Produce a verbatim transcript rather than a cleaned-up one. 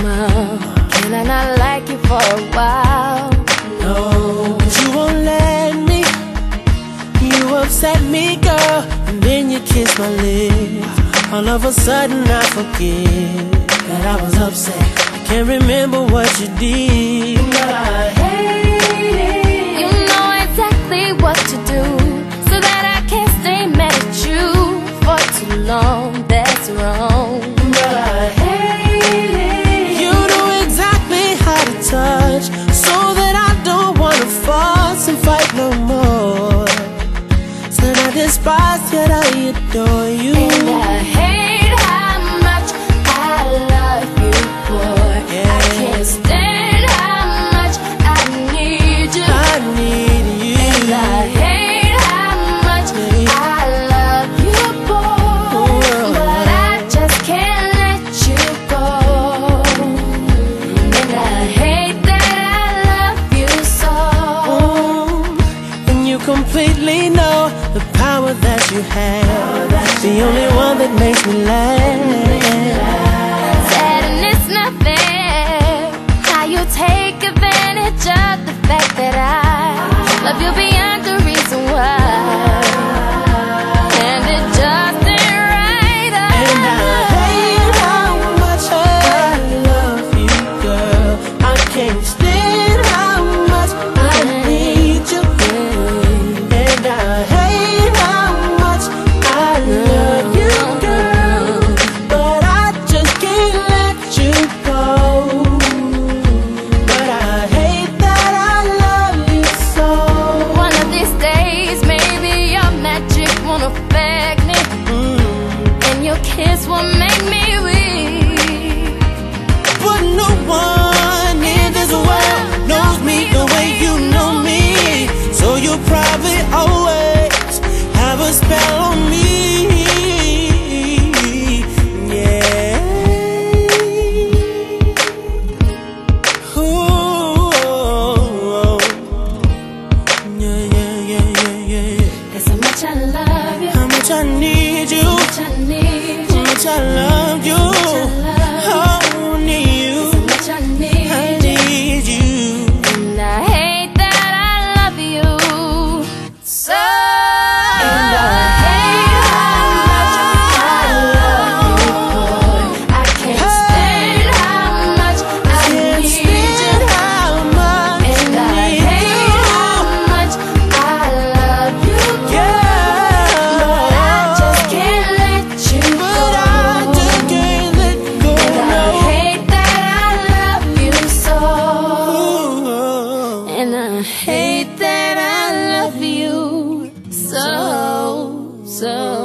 Uh, can I not like you for a while? No, but you won't let me. You upset me, girl, and then you kiss my lips. All of a sudden I forget that I was upset. I can't remember what you did, but I hate it. You know exactly what to do, so that I can't stay mad at you for too long. That's wrong, but I hate it. You know exactly how to touch, so that I don't wanna fuss and fight no more. Said I despise, yet I adore you. And I hate how much I love you, boy. Yeah. I can't stand how much I need you. I need you. And I hate how much I love you, boy. But I just can't let you go. And I hate that I love you so. Mm, and you completely know the power that you have, the only one that makes me laugh. Said and it's not fair how you take advantage of the fact that I love you beyond the reason why. And it just ain't right. And I hate how much I love you, girl. I can't stand how much I need you. And I hate how much I love you, girl, but I just can't let you go. But I hate that I love you so. One of these days, maybe your magic won't affect me, Mm. and your kiss will make me weak. But no one in this world knows me the way you know me, so you'll probably always have a spell on me. Yeah. Ooh. Yeah, yeah, yeah, yeah, yeah. That's how much I love you. How much I need you. How much I need you. How much I love you. Oh, need you. How much I need I you. need you. And I hate that I love you so. And I hate how much I love you, boy. I can't stand how much I Can't need stand you. how much And I need hate you. how much I love you, boy. Yeah. But I just can't let you But go. I just can't let go. And I No. hate that I love you so. Ooh. And I hate that I love you so, so.